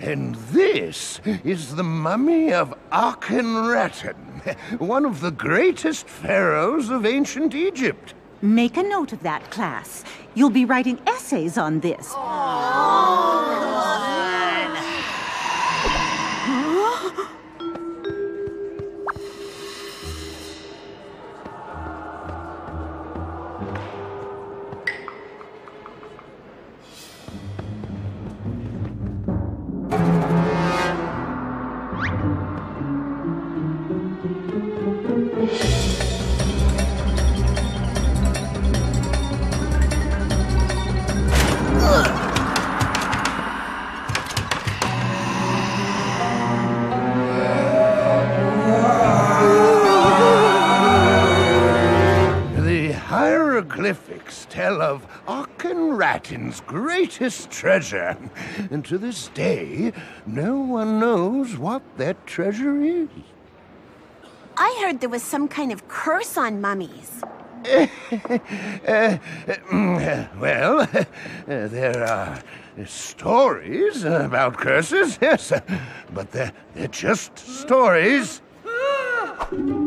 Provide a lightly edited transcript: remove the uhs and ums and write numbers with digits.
And this is the mummy of Akhenaten, one of the greatest pharaohs of ancient Egypt. Make a note of that, class. You'll be writing essays on this. Hieroglyphics tell of Akhenaten's greatest treasure, and to this day, no one knows what that treasure is. I heard there was some kind of curse on mummies. Well, there are stories about curses, yes, but they're just stories.